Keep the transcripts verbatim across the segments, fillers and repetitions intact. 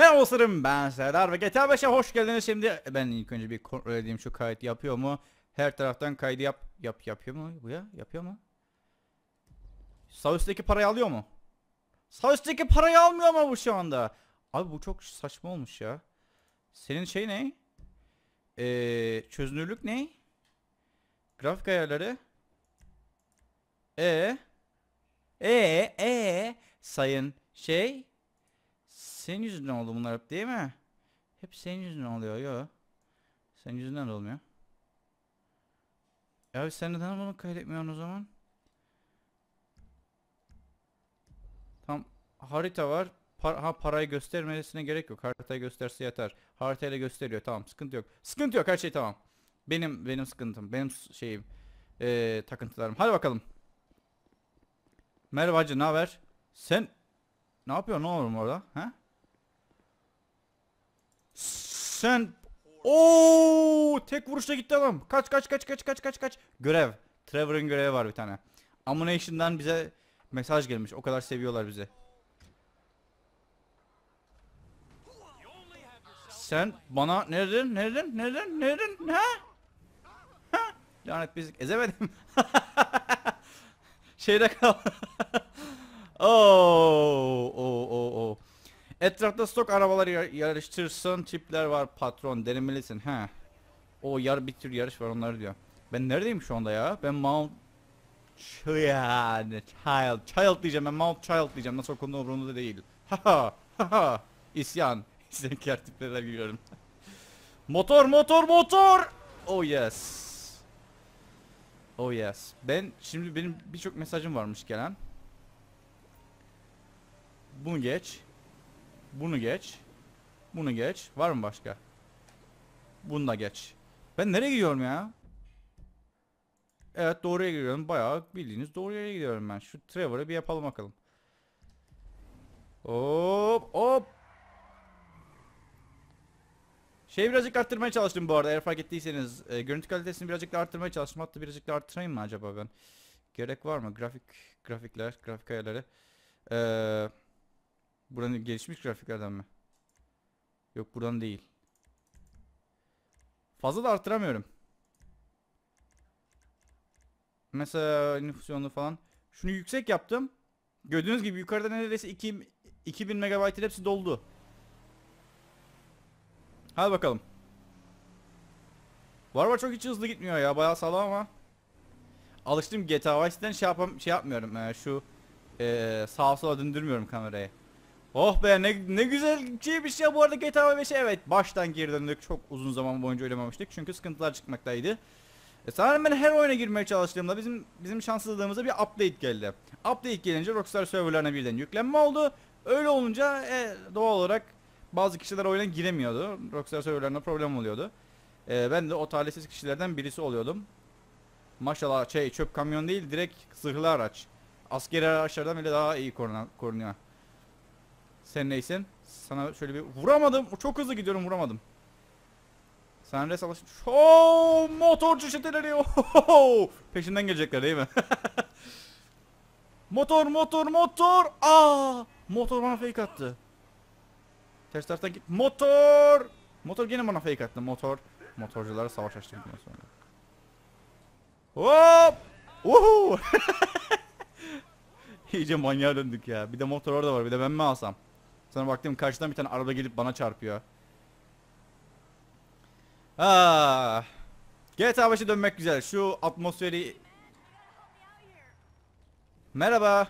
Merhaba dostlarım, ben Serdar ve G T A beşe hoş geldiniz. Şimdi ben ilk önce bir kontrol edeyim, şu kayıt yapıyor mu? Her taraftan kaydı yap yap yapıyor mu bu ya? Yapıyor mu? Sağ üstteki parayı alıyor mu? Sağ üstteki parayı almıyor mu bu şu anda? Abi bu çok saçma olmuş ya. Senin şey ne? Ee, çözünürlük ne? Grafik ayarları. E e e sayın şey. Senin yüzünden oldu bunlar hep, değil mi? Hep senin yüzünden oluyor. Yo. Senin yüzünden de olmuyor. Ya sen neden bunu kaydetmiyorsun o zaman? Tam harita var. Par ha parayı göstermesine gerek yok. Haritayı gösterse yeter. Haritayla gösteriyor. Tamam, sıkıntı yok. Sıkıntı yok, her şey tamam. Benim benim sıkıntım. Benim şeyim. Ee, takıntılarım. Hadi bakalım. Merhaba hacı, ne haber? Sen ne yapıyorsun oğlum orada? Ha? Sen Oo, tek vuruşta gitti adam. Kaç kaç kaç kaç kaç kaç kaç. Görev. Trevor'ın görevi var bir tane. Ammunition'dan bize mesaj gelmiş. O kadar seviyorlar bizi. Sen bana nereden nereden nereden nereden ha? Ha? Lanet, biz ezemedim. Şeyde kal. Oo, oo, oo, oo. Etrafta stok arabalar yar yarıştırsın, tipler var patron, denemelisin. Ha. O yar bir tür yarış var, onları diyor. Ben neredeyim şu anda ya? Ben Mount Child, Child, Child diyeceğim, ben Mount Child diyeceğim. Nasıl okunduğu umurumda değil. Haha, haha. İsyan. İsyankar tipler giriyorum. Motor, motor, motor. Oh yes. Oh yes. Ben şimdi, benim birçok mesajım varmış gelen. Bunu geç. Bunu geç. Bunu geç. Var mı başka? Bunu da geç. Ben nereye gidiyorum ya? Evet, doğruya gidiyorum. Bayağı bildiğiniz doğru yere gidiyorum ben. Şu Trevor'ı bir yapalım bakalım. Hop hop. Şey, birazcık arttırmaya çalıştım bu arada, eğer fark ettiyseniz. E, görüntü kalitesini birazcık da arttırmaya çalıştım. Hatta birazcık da arttırayım mı acaba ben? Gerek var mı? Grafik, grafikler, grafik ayarları. Ee, buranın gelişmiş grafiklerden mi? Yok, buradan değil. Fazla da arttıramıyorum. Mesela nüfusyonlu falan. Şunu yüksek yaptım. Gördüğünüz gibi yukarıda neredeyse iki, iki bin megabaytın hepsi doldu. Hadi bakalım. Var var, çok hiç hızlı gitmiyor ya, bayağı sağlam ama. Alıştım, G T A Vice'den şey yapam şey yapmıyorum. Ee, şu ee, sağa sola döndürmüyorum kamerayı. Oh be, ne ne güzel şeymiş ya bu arada G T A beşe. Evet, baştan geri döndük. Çok uzun zaman boyunca oynamamıştık çünkü sıkıntılar çıkmaktaydı. E sanırım ben her oyuna girmeye çalıştığımda bizim bizim şanssızlığımıza bir update geldi. Update gelince Rockstar serverlarına birden yüklenme oldu. Öyle olunca e, doğal olarak bazı kişiler oyuna giremiyordu. Rockstar serverlarına problem oluyordu. E, ben de o talihsiz kişilerden birisi oluyordum. Maşallah şey, çöp kamyon değil, direkt zırhlı araç. Askeri araçlardan bile daha iyi korunuyor. Sen neysin? Sana şöyle bir vuramadım. Çok hızlı gidiyorum, vuramadım. Sen res alış. Oo, motorcu çeteleri. Ohoho! Peşinden gelecekler değil mi? Motor, motor, motor. Aa! Motor bana fake attı. Ters taraftan git. Motor! Motor gene bana fake attı. Motor. Motorculara savaş açtım sonra. Hop! Uhu! İyice manyağa döndük ya. Bir de motor orada var. Bir de ben mi alsam? Sonra baktım karşıdan bir tane araba gelip bana çarpıyor. Ah. G T A beşe dönmek güzel. Şu atmosferi. Merhaba.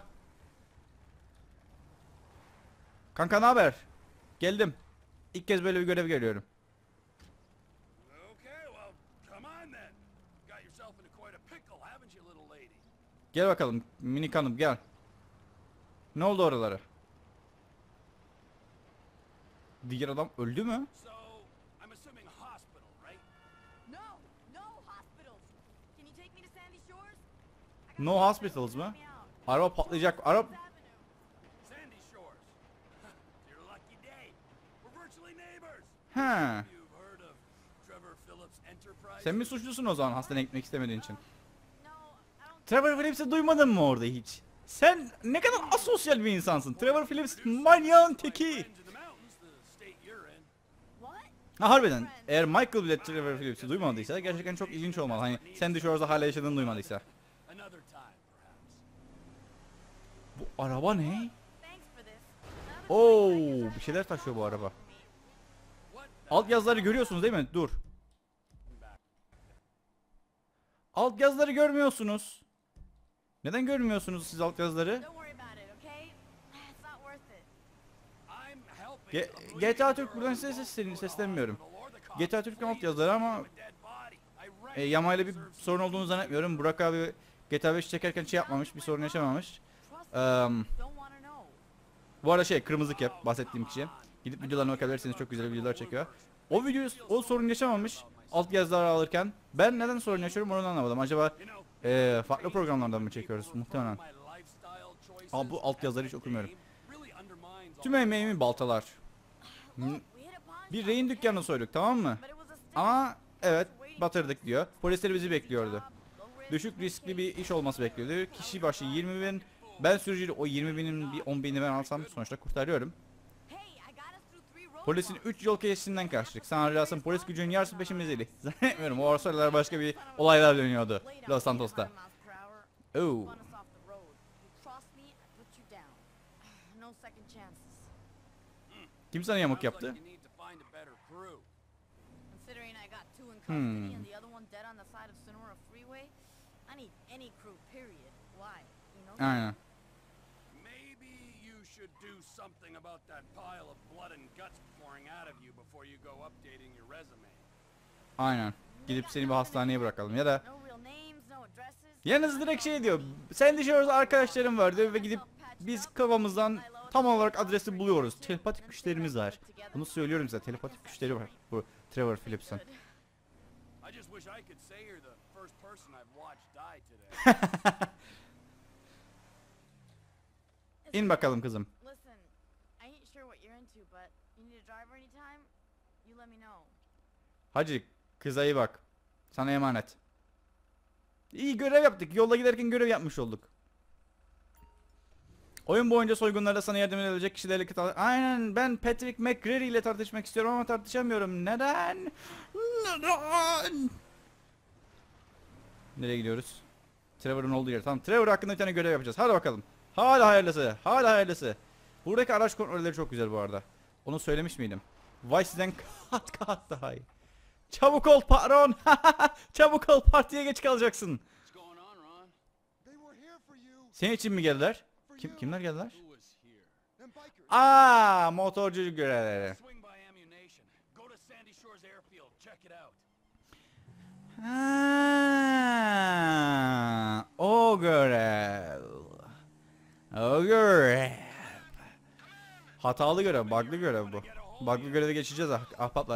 Kanka, ne haber? Geldim. İlk kez böyle bir görev görüyorum. Gel bakalım minik hanım, gel. Ne oldu oralara? Diğer adam öldü mü? No hospitals mı? Araba patlayacak. Araba... He. Sen mi suçlusun o zaman hastaneye gitmek istemediğin için? Trevor Phillips'i duymadın mı orada hiç? Sen ne kadar asosyal bir insansın. Trevor Phillips manyağın teki. Ha, harbiden eğer Michael bile Trevor Phillips'i duymadıysa gerçekten çok ilginç olmalı. Hani Sandy Shores'da hala yaşadığını duymadıysa. Bu araba ne? Oo, bir şeyler taşıyor bu araba. Alt yazıları görüyorsunuz değil mi? Dur. Alt yazıları görmüyorsunuz. Neden görmüyorsunuz siz alt yazıları? Ge G T A Türk buradan size seslen seslenmiyorum. G T A Türk'ün alt yazıları ama e, Yama ile bir sorun olduğunu zannetmiyorum. Burak abi G T A beş çekerken şey yapmamış, bir sorun yaşamamış. Um, bu arada şey, kırmızı cap bahsettiğim kişi. Gidip videolarına bakabilirsiniz, çok güzel videolar çekiyor. O video o sorun yaşamamış alt yazıları alırken. Ben neden sorun yaşıyorum onu anlamadım. Acaba e, farklı programlardan mı çekiyoruz muhtemelen. Ama bu alt yazıları hiç okumuyorum. Tüm emeğimi baltalar. Bir rehin dükkanını soyduk, tamam mı? Ama evet, batırdık diyor. Polisler bizi bekliyordu. Düşük riskli bir iş olması bekliyordu. Kişi başı yirmi bin. Ben sürücüyle o yirmi binin bir on bini ben alsam sonuçta kurtarıyorum. Polisin üç yol kesişinden kaçtık. Sana ricasın polis gücünün yarısı peşimizdeydi. Zannetmiyorum, o aralar başka bir olaylar dönüyordu Los Santos'ta. Oh. Kim sana yamuk yaptı? Hmm. Aynen. Aynen. Gidip seni bir hastaneye bırakalım ya da yalnız direkt şey diyor. Sen dışarıda arkadaşlarım vardı ve gidip biz kafamızdan tam olarak adresi buluyoruz. Telepatik güçlerimiz var. Bunu söylüyorum size. Telepatik güçleri var bu Trevor Phillips'in. İn bakalım kızım. Hacı, kıza iyi bak. Sana emanet. İyi görev yaptık. Yolda giderken görev yapmış olduk. Oyun boyunca soygunlarda sana yardım edebilecek kişilerle tar- aynen, ben Patrick McCreary ile tartışmak istiyorum ama tartışamıyorum. Neden? Neden? Nereye gidiyoruz? Trevor'ın olduğu yer. Tamam, Trevor hakkında bir tane görev yapacağız. Hadi bakalım. Hala hayırlısı. Hala hayırlısı. Buradaki araç kontrolleri çok güzel bu arada. Onu söylemiş miydim? Vice'den kat kat daha iyi. Çabuk ol patron. Çabuk ol, partiye geç kalacaksın. Senin için mi geldiler? Kim kimler geldiler? Aa, motorcu görevleri. Ha, o görev. O görev. Hatalı görev, bug'lı görev bu. Bug'lı göreve geçeceğiz ah ahbaplar.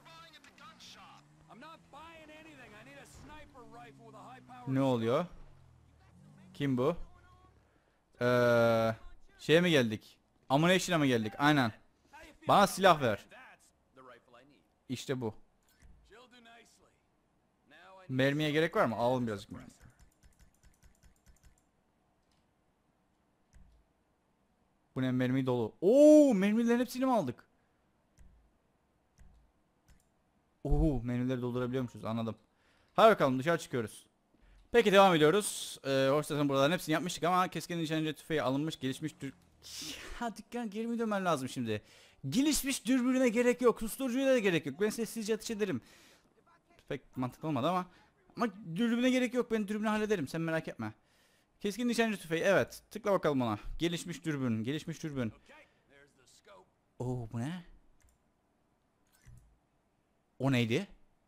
Ne oluyor? Kim bu? Eee şeye mi geldik? Ammunition'a mı geldik? Aynen. Bana silah ver. İşte bu. Mermiye gerek var mı? Alalım birazcık mermi. Bu ne, mermi dolu. Oo, mermilerin hepsini mi aldık? Oo, mermileri doldurabiliyormuşuz, anladım. Hadi bakalım, dışarı çıkıyoruz. Peki devam ediyoruz. Ee, Hoşçakalın, buraların hepsini yapmıştık ama keskin nişancı tüfeği alınmış, gelişmiş dür... Ha, dükkan geri mi dönmen lazım şimdi? Gelişmiş dürbüne gerek yok, susturucuya da gerek yok. Ben sessizce ateş ederim. Pek mantıklı olmadı ama ama dürbüne gerek yok, ben dürbünü hallederim, sen merak etme. Keskin nişancı tüfeği, evet, tıkla bakalım ona. Gelişmiş dürbün, gelişmiş dürbün. Oo, bu ne? O neydi?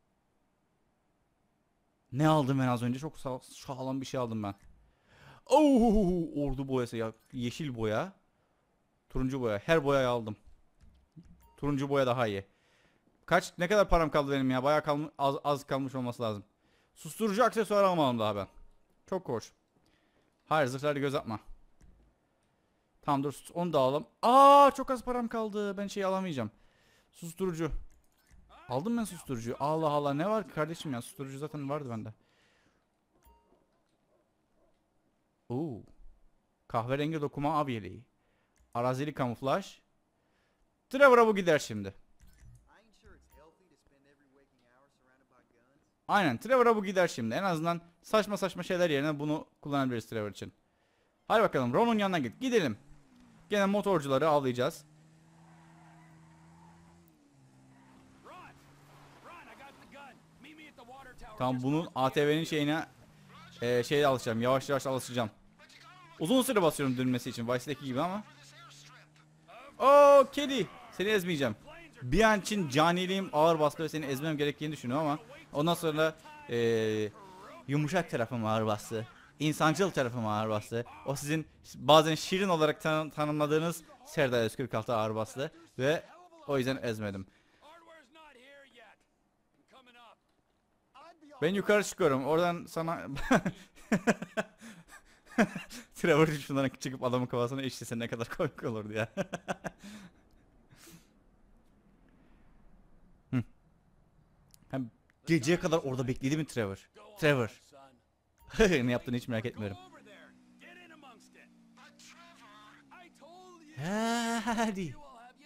Ne aldım ben az önce? Çok sağ sağlam bir şey aldım ben. Oo, ordu boyası ya. Yeşil boya. Turuncu boya. Her boyayı aldım. Turuncu boya daha iyi. Kaç, ne kadar param kaldı benim ya? Bayağı kalmış, az, az kalmış olması lazım. Susturucu aksesuar almadım daha ben. Çok hoş. Hayır, zırhları göz atma. Tamam dur, onu da alalım. Aa, çok az param kaldı. Ben şey alamayacağım. Susturucu. Aldım ben susturucuyu. Allah Allah, ne var kardeşim ya? Susturucu zaten vardı bende. Oo. Kahverengi dokuma av yeleği. Arazili kamuflaj. Trevor'a bu gider şimdi. Aynen, Trevor'a bu gider şimdi. En azından saçma saçma şeyler yerine bunu kullanabiliriz Trevor için. Hadi bakalım, Ron'un yanına git. Gidelim. Gene motorcuları avlayacağız. Tamam, bunun A T V'nin şeyine e, şeye alışacağım. Yavaş yavaş alışacağım. Uzun süre basıyorum dönmesi için. Vice'deki gibi ama. Oo kedi. Seni ezmeyeceğim. Bir an için caniliğim ağır bastı ve seni ezmem gerektiğini düşünüyorum ama ondan sonra e, yumuşak tarafım ağır bastı. İnsancıl tarafım ağır bastı. O sizin bazen şirin olarak tan tanımladığınız Serdar yüz kırk altı ağır bastı ve o yüzden ezmedim. Ben yukarı çıkıyorum. Oradan sana Trevor şundan çıkıp adamın kafasına işlese ne kadar komik olurdu ya. Hem geceye kadar orada bekledi mi Trevor? Trevor. Ne yaptığını hiç merak etmiyorum. Hadi.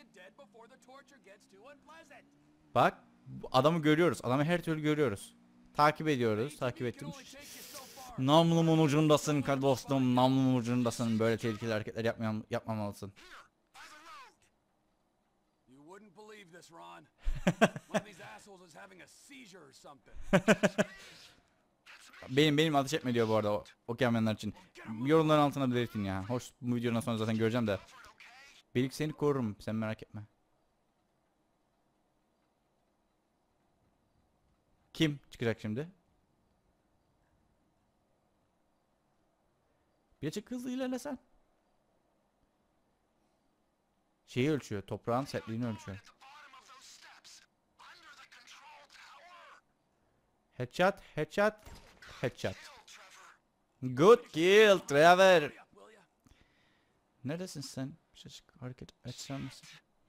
Bak, adamı görüyoruz. Adamı her türlü görüyoruz. Takip ediyoruz. Takip ettim. Namlumun ucundasın dostum. Namlumun ucundasın. Böyle tehlikeli hareketler yapmam yapmamalısın. benim benim ateş etme diyor bu arada o, okyanlar için. Yorumların altına belirtin ya. Hoş, bu videodan sonra zaten göreceğim de. Belik seni korurum. Sen merak etme. Kim çıkacak şimdi? Birazcık hızlı ilerlesen. Şeyi ölçüyor. Toprağın sertliğini ölçüyor. Headshot, headshot, headshot. Good kill Trevor. Neredesin sen? Birazcık hareket etsen misin?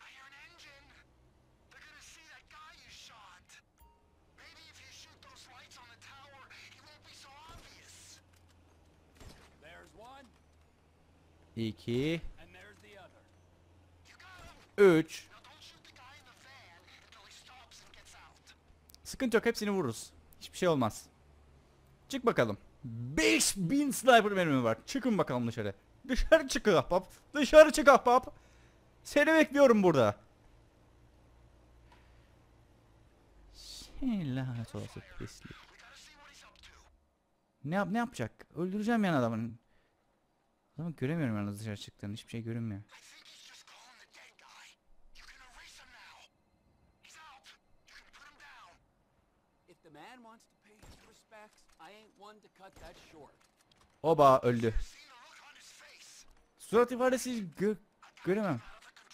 İki. Üç. Sıkıntı yok, hepsini vururuz. Hiçbir şey olmaz. Çık bakalım. beş bin sniper mermi var. Çıkın bakalım dışarı. Dışarı çık ahbap. Dışarı çık ahbap. Seni bekliyorum burada. Şey, lanet olası pislik. Ne yap ne yapacak? Öldüreceğim yani adamın. Adamı göremiyorum yalnız dışarı çıktığını. Hiçbir şey görünmüyor. Oba öldü. Surat ifadesi gö göremem.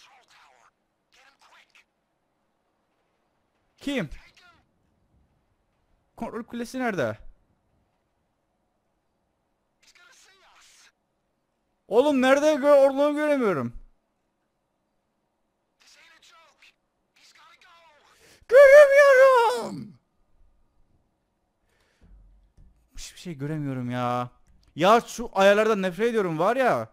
Kim? Kontrol kulesi nerede? Oğlum nerede gö orluğunu göremiyorum. Göremiyorum. Hiçbir şey göremiyorum ya. Ya şu ayarlardan nefret ediyorum var ya.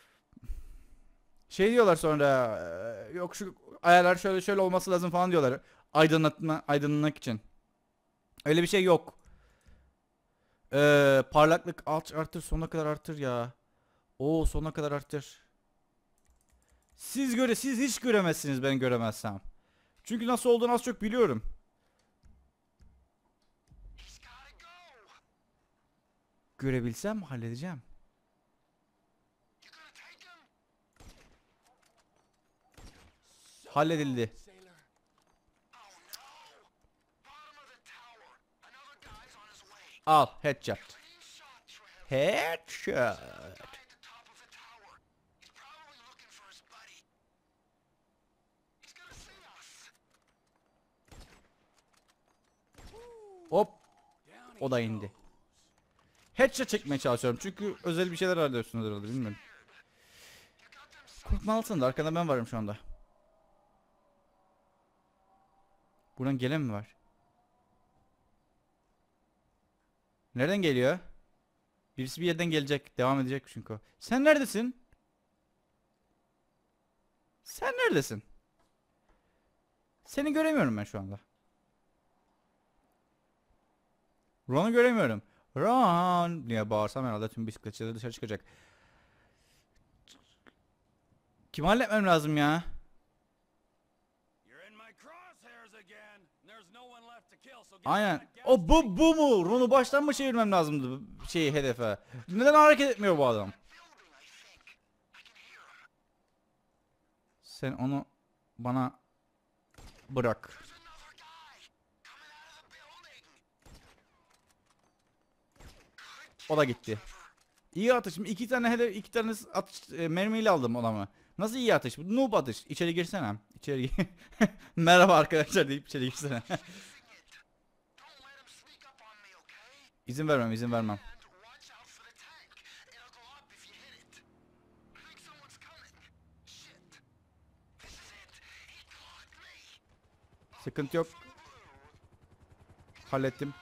Şey diyorlar sonra, yok şu ayarlar şöyle şöyle olması lazım falan diyorlar. Aydınlatma, aydınlatmak için. Öyle bir şey yok. Ee, parlaklık alt artır, sonuna kadar artır ya. Oo, sonuna kadar artır. Siz göre siz hiç göremezsiniz ben göremezsem. Çünkü nasıl olduğunu az çok biliyorum. Görebilsem halledeceğim. Halledildi. Al headshot. Headshot. Hop. O da indi. Headshot çekmeye çalışıyorum çünkü özel bir şeyler arıyorsunuz herhalde, bilmiyorum. Korkmalısın da arkada ben varım şu anda. Buradan gelen mi var? Nereden geliyor? Birisi bir yerden gelecek. Devam edecek çünkü o. Sen neredesin? Sen neredesin? Seni göremiyorum ben şu anda. Ron'u göremiyorum. Ron diye bağırsam herhalde tüm bisikletçiler dışarı çıkacak. Kim halletmem lazım ya? Aynen. O bu bu mu? Ron'u baştan mı çevirmem lazımdı şeyi hedefe? Neden hareket etmiyor bu adam? Sen onu bana bırak. O da gitti. İyi atış. Şimdi iki tane hedef, iki tane atış e, mermiyle aldım adamı. Nasıl iyi atış? Bu noob atış. İçeri girsene. İçeri gir. Merhaba arkadaşlar deyip içeri girsene. İzin vermem, izin vermem. Sıkıntı yok. Hallettim.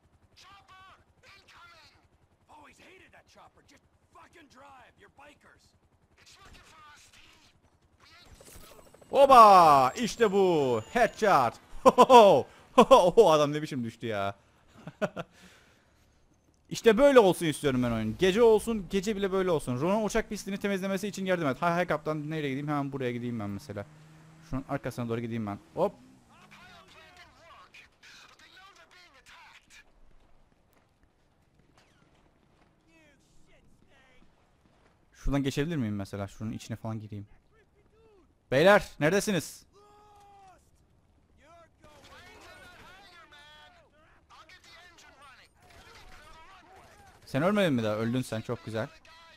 Oba! İşte bu. Headshot. O adam ne biçim düştü ya. İşte böyle olsun istiyorum ben oyun. Gece olsun, gece bile böyle olsun. Ron'un uçak pistini temizlemesi için yardım et. Hay hay kaptan, nereye gideyim? Hemen buraya gideyim ben mesela. Şunun arkasına doğru gideyim ben. Hop. Şuradan geçebilir miyim mesela? Şunun içine falan gireyim. Beyler, neredesiniz? Sen ölmedin mi daha? Öldün sen, çok güzel.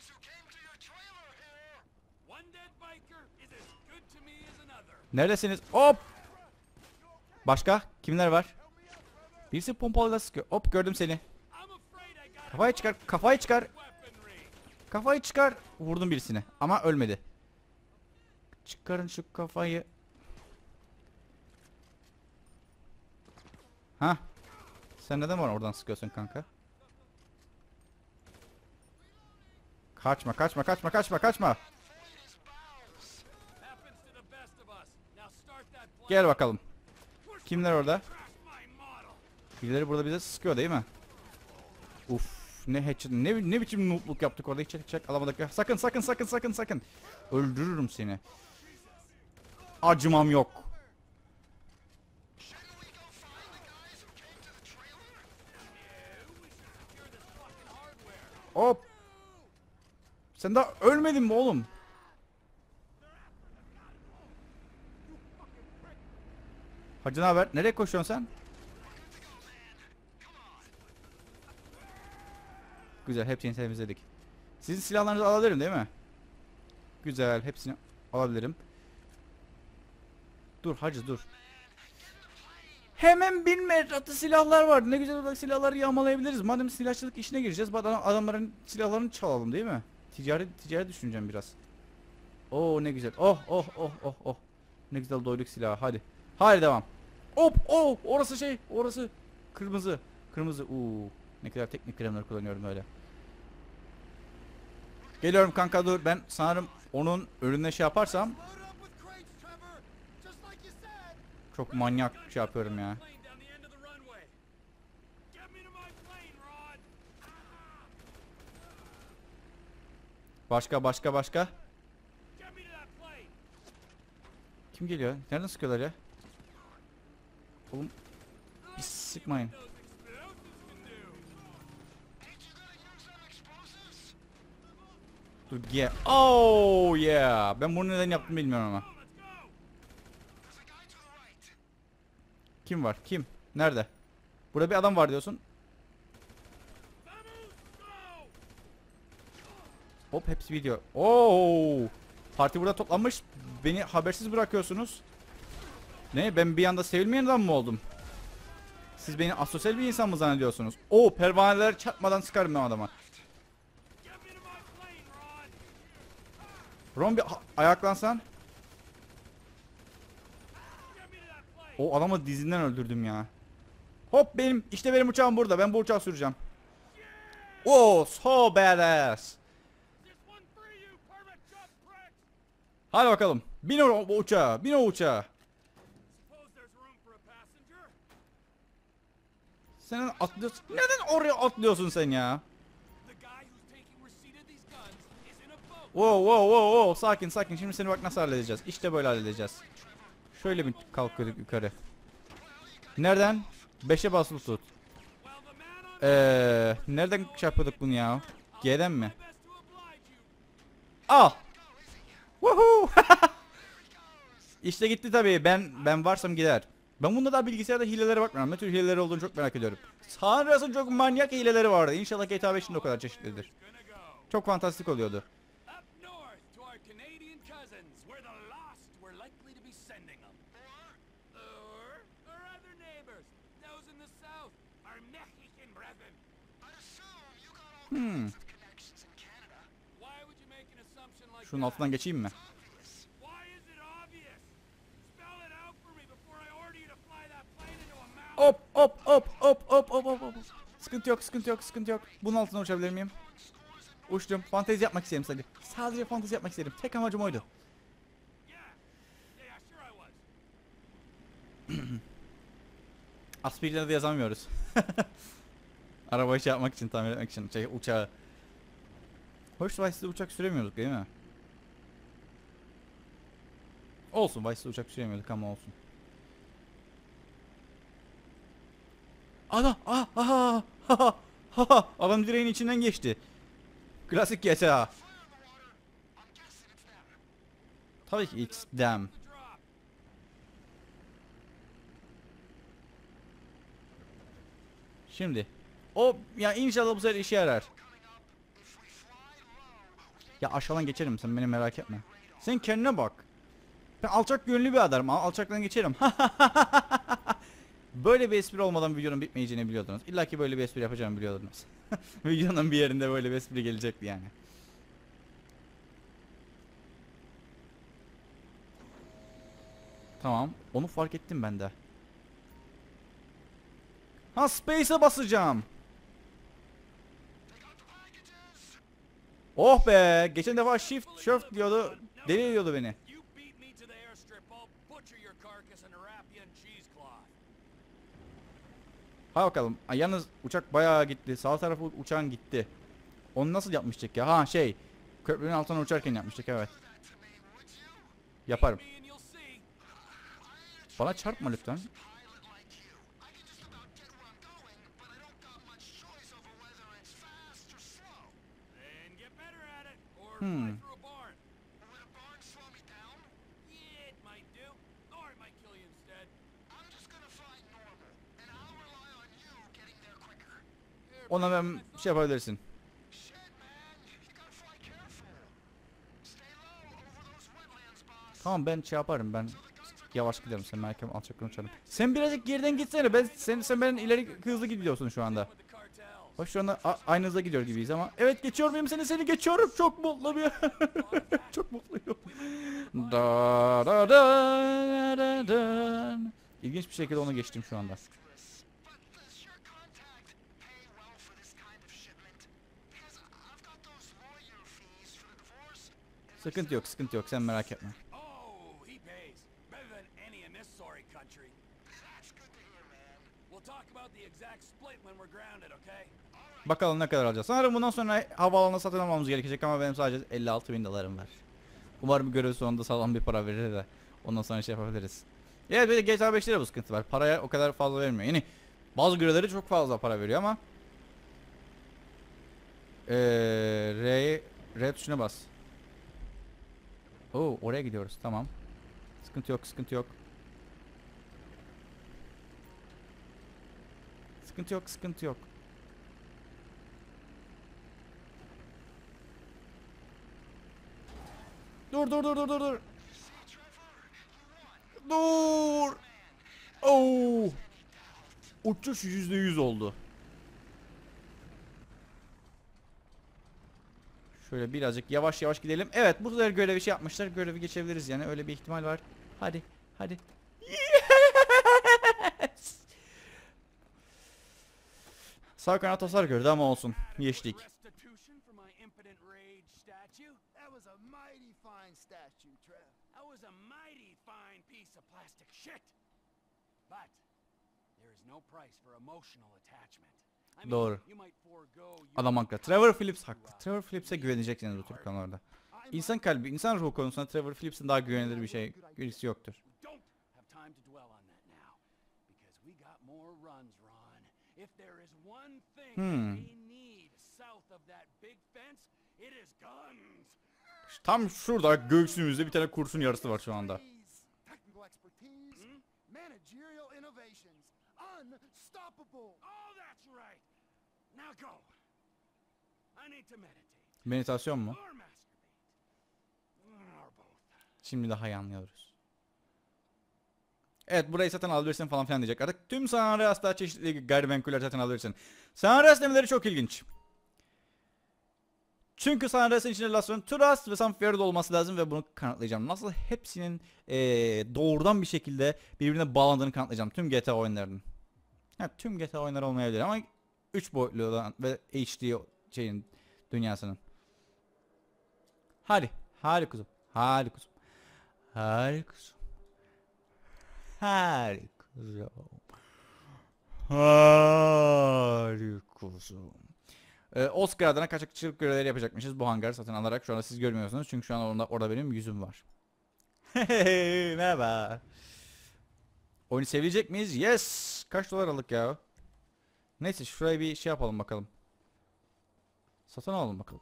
Neredesiniz? Hop! Başka? Kimler var? Birisi pompalıyla sıkıyor. Hop, gördüm seni. Kafayı çıkar, kafayı çıkar. Kafayı çıkar. Vurdum birisini ama ölmedi. Çıkarın şu kafayı. Ha? Sen neden bana oradan sıkıyorsun kanka? Kaçma, kaçma, kaçma, kaçma, kaçma. Gel bakalım. Kimler orada? Birileri burada bize sıkıyor değil mi? Uf, ne headshot, ne ne biçim noobluk yaptık orada, hiç çek alamadık ya. Sakın, sakın, sakın, sakın, sakın. Öldürürüm seni. Acımam yok. Hop. Sen daha ölmedin mi oğlum? Hacı, ne haber? Nereye koşuyorsun sen? Güzel, hepsini temizledik. Sizin silahlarınızı alabilirim değil mi? Güzel, hepsini alabilirim. Dur hacı, dur. Hemen bin metre silahlar var. Ne güzel olarak silahları yağmalayabiliriz. Madem silahçılık işine gireceğiz, adam, adamların silahlarını çalalım değil mi? Ticaret ticaret düşüneceğim biraz. Oo ne güzel. Oh oh oh oh oh. Ne güzel doyduk silahı. Hadi. Hadi devam. Hop oh, orası şey, orası kırmızı. Kırmızı. Uuu. Ne kadar teknik kremler kullanıyorum öyle. Geliyorum kanka, dur. Ben sanırım onun önüne şey yaparsam çok manyak şey yapıyorum ya. Başka başka başka. Kim geliyor? Nereden sıkıyorlar ya? Oğlum bir sıkmayın. Dur gel. Oh yeah. Ben bunu neden yaptım bilmiyorum ama. Kim var? Kim? Nerede? Burada bir adam var diyorsun. Hop, hepsi video. Oo! Parti burada toplanmış. Beni habersiz bırakıyorsunuz. Ne? Ben bir anda sevilmeyen adam mı oldum? Siz beni asosyal bir insan mı zannediyorsunuz? Oo, pervaneler çarpmadan sıkarım ben adama. Ron, bir ayaklansan. O adamı dizinden öldürdüm ya. Hop, benim işte benim uçağım burada. Ben bu uçağı süreceğim. Oh, so badass. Hadi bakalım. Bin o uçağa. Bin o uçağa. Sen atlıyorsun. Neden oraya atlıyorsun sen ya? Wow wow wow wow, sakin sakin, şimdi seni bak nasıl halledeceğiz. İşte böyle halledeceğiz. Şöyle bir kalkıyorduk yukarı. Nereden? beşe basılı tut. Eee nereden şey yapıyorduk bunu ya? G'den mi? Al. Woohoo. İşte gitti tabii. Ben ben varsam gider. Ben bunda da bilgisayarda hilelere bakmıyorum. Ne tür hileleri olduğunu çok merak ediyorum. Sanırsın çok manyak hileleri vardı. İnşallah G T A beşin de o kadar çeşitlidir. Çok fantastik oluyordu. Hmm. Şunun altından geçeyim mi? Hop hop hop hop hop hop hop hop. Sıkıntı yok, sıkıntı yok, sıkıntı yok. Bunun altına uçabilir miyim? Uçtum. Fantezi yapmak istedim sadece. Sadece fantezi yapmak istedim. Tek amacım oydu. Aspirine de yazamıyoruz. Arabayı şey yapmak için, tamir etmek için. Şey, uçağı. Hoş, Vice'de uçak süremiyorduk değil mi? Olsun, Vice'de uçak süremiyorduk ama olsun. Ana! Ah! Ah! Ha! Ha! Adam direğin içinden geçti. Klasik G T A. Tabii ki it's them. Şimdi o ya inşallah bu sefer işe yarar. Ya aşağıdan geçerim, sen beni merak etme. Sen kendine bak. Ben alçak gönüllü bir adamım. Alçaktan geçerim. Böyle bir espri olmadan videonun bitmeyeceğini biliyordunuz. İlla ki böyle bir espri yapacağımı biliyordunuz. Videonun bir yerinde böyle bir espri gelecekti yani. Tamam. Onu fark ettim ben de. Ha, space'e basacağım. Oh be. Geçen defa shift shift diyordu. Deli ediyordu beni. Ha bakalım. Ay, yalnız uçak bayağı gitti. Sağ tarafı uçağın gitti. Onu nasıl yapmıştık ya? Ha şey. Köprünün altına uçarken yapmıştık, evet. Yaparım. Bana çarpma lütfen. Hmm. Ona ben şey yapabilirsin. Tamam, ben şey yaparım, ben yavaş giderim, sen merak etme, alçaktan uçarım. Sen birazcık geriden gitsene, ben sen sen ben ileri hızlı gidiyorsun şu anda. Bak şu anda aynı hızda gidiyor gibiyiz ama evet, geçiyor muyum seni, seni geçiyorum, çok mutlu bir çok mutluyum. Da da da da da. İlginç bir şekilde onu geçtim şu anda. Sıkıntı yok, sıkıntı yok, sen merak etme. Bakalım ne kadar alacağız. Sanırım bundan sonra havaalanına satın almamız gerekecek ama benim sadece elli altı bin dolarım var. Umarım görev sonunda sağlam bir para verir de ondan sonra şey yapabiliriz. Evet, bir de G T A beşte de bu sıkıntı var. Paraya o kadar fazla vermiyor. Yani bazı görevleri çok fazla para veriyor ama ee, R, R tuşuna bas. Oo, oraya gidiyoruz, tamam. Sıkıntı yok, sıkıntı yok. Sıkıntı yok, sıkıntı yok. Dur dur dur dur dur dur. Dur. Oo. Uçuş yüzde yüz oldu. Şöyle birazcık yavaş yavaş gidelim. Evet, bu sefer görevi şey yapmışlar. Görevi geçebiliriz yani, öyle bir ihtimal var. Hadi hadi. Yes. Sağ kanat hasar gördü ama olsun. Geçtik. Doğru. Adam haklı. Trevor Phillips haklı. Trevor Phillips'e güveneceksiniz bu tür konularda. İnsan kalbi, insan ruhu konusunda Trevor Phillips'in daha güvenilir bir şey birisi yoktur. Hmm. Tam şurada göğsümüzde bir tane kurşun yarısı var şu anda. Meditasyon mu? Şimdi daha iyi anlıyoruz. Evet, burayı satın alabilirsin falan filan diyecek. Artık tüm San Andreas'ta çeşitli gayrimenkuller satın alabilirsin. San Andreas demeleri çok ilginç. Çünkü San Andreas'ın içinde Las Venturas ve San Fierro olması lazım ve bunu kanıtlayacağım. Nasıl hepsinin ee, doğrudan bir şekilde birbirine bağlandığını kanıtlayacağım. Tüm G T A oyunlarının. Ha, tüm G T A oyunları olmayabilir ama üç boyutlu olan ve H D şeyin dünyasının. Hadi. Hadi kuzum. Hadi kuzum. Hadi kuzum. Hadi kuzum. Hadi kuzum. Ee, Oscar adına kaçakçılık görevleri yapacakmışız bu hangarı satın alarak. Şu anda siz görmüyorsunuz çünkü şu an orada, orada benim yüzüm var. Merhaba. Oyunu sevecek miyiz? Yes. Kaç dolar aldık ya? Neyse şuraya bir şey yapalım bakalım. Satın alalım bakalım.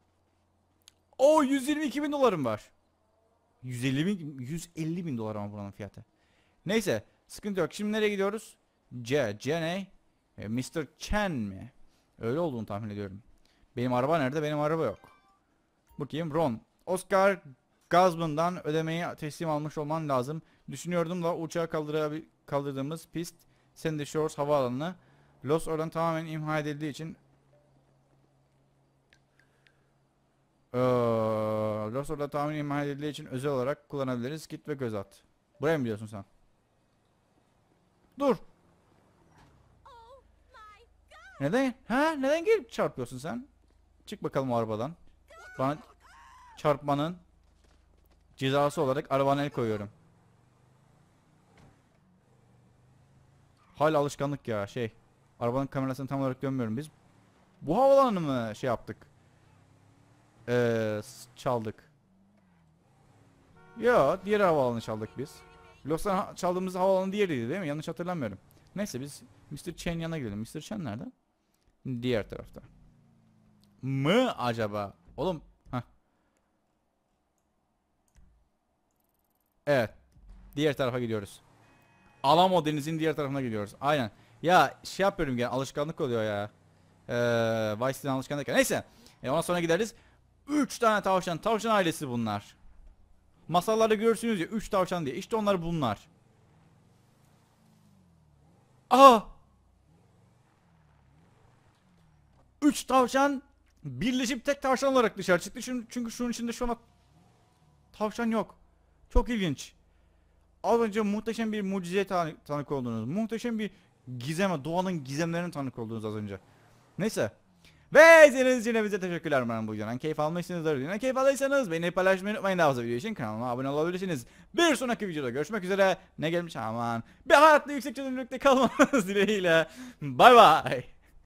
O yüz yirmi iki bin dolarım var. yüz elli bin, yüz elli bin dolar ama buranın fiyatı. Neyse sıkıntı yok. Şimdi nereye gidiyoruz? C, C ne? E, mister Chen mi? Öyle olduğunu tahmin ediyorum. Benim araba nerede? Benim araba yok. Bakayım. Ron. Oscar Gazman'dan ödemeyi teslim almış olman lazım. Düşünüyordum da uçağı kaldırdığımız pist Sandy Shores havaalanı Los oradan tamamen imha edildiği için ee, Los orada tamamen imha edildiği için özel olarak kullanabiliriz. Git ve göz at. Buraya mı diyorsun sen? Dur. Neden? Ha? Neden gelip çarpıyorsun sen? Çık bakalım o arabadan. Bana çarpmanın cezası olarak arabana el koyuyorum. Hala alışkanlık ya şey. Arabanın kamerasını tam olarak dönmüyorum biz. Bu havalanı mı şey yaptık? Ee, çaldık. Yo, diğer havaalanı çaldık biz. Los'tan çaldığımız havaalanı diğeriydi değil mi? Yanlış hatırlamıyorum. Neyse biz mister Chen yanına gidelim. mister Chen nerede? Diğer tarafta. Mı acaba? Oğlum. Heh. Evet. Diğer tarafa gidiyoruz. Alamo denizin diğer tarafına gidiyoruz. Aynen. Ya şey yapıyorum gene alışkanlık oluyor ya. Ee, Vice City'den alışkanlık. Neyse. E, ondan sonra gideriz. üç tane tavşan. Tavşan ailesi bunlar. Masallarda görürsünüz ya üç tavşan diye. İşte onlar bunlar. Aha! üç tavşan birleşip tek tavşan olarak dışarı çıktı. Çünkü şunun içinde şu an tavşan yok. Çok ilginç. Az önce muhteşem bir mucizeye tan tanık oldunuz. Muhteşem bir gizeme, doğanın gizemlerine tanık oldunuz az önce. Neyse. Ve izlediğiniz için hepinize teşekkürler. Umarım bu videodan keyif almışsınızdır. Videodan keyif aldıysanız beğeni paylaşmayı unutmayın. Daha fazla video için kanalıma abone olabilirsiniz. Bir sonraki videoda görüşmek üzere. Ne gelmiş aman. Bir hayatlı yüksek çözünürlükte kalmanız dileğiyle. Bay bay.